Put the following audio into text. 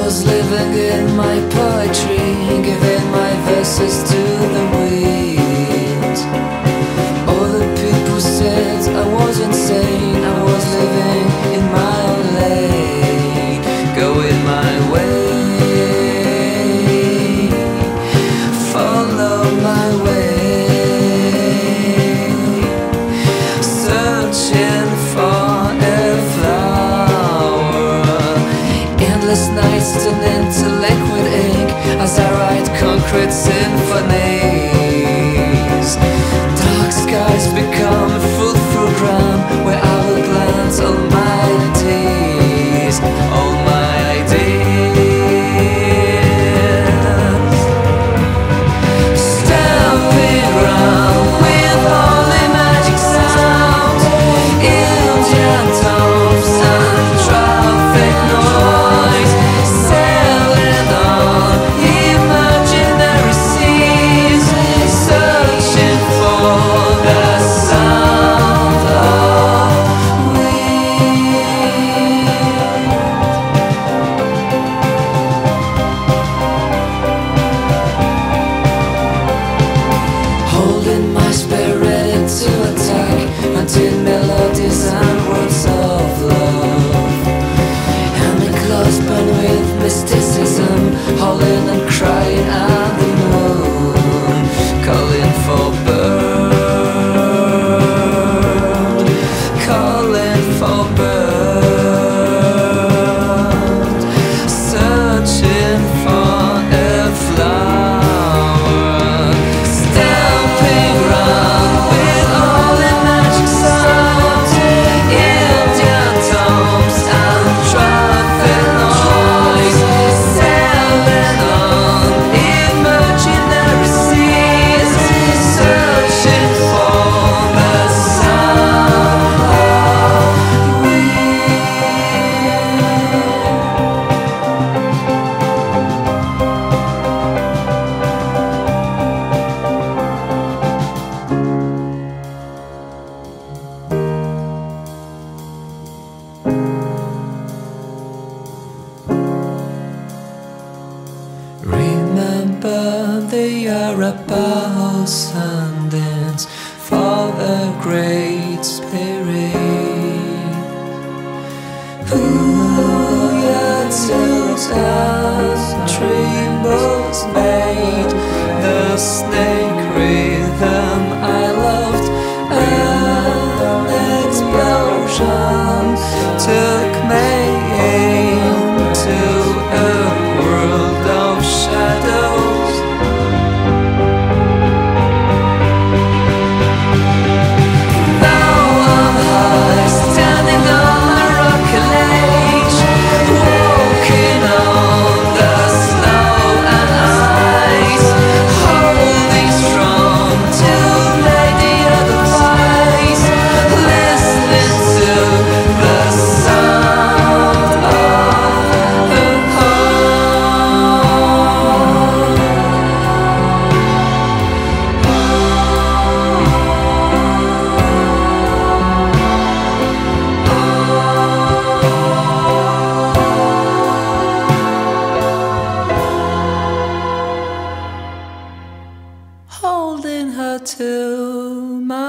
was living in my poetry, giving my verses to the wind. All the people said I was insane, I was living in my own lane, going my way, follow my way, searching for a flower. Endless nights turn into liquid ink as I write concrete symphonies. Dark skies become fruitful ground where I will plant all my ideas, all my ideas. Stamping round with holy magic sounds, Indian tombs and traffic noise, sailing on imaginary seas, searching for the sound of wind. Holding my spirit to attack until melodies and words of love. And my clothes burn with mysticism, howling and crying at the moon, calling for bird, calling for bird, searching for a flower. Stamping round with all the magic sounds, Indian tombs and traffic noise, sailing on imaginary seas, searching for the sound of wind. Remember the Arabah sandings for the Great Spirit, who yet tells us trembles made the snake rhythm I loved. An explosion took me into a world of shadows. Now I'm high, standing on a rocky ledge, walking on the snow and ice, holding strong to lady advice, listening to the sound of the holding her to my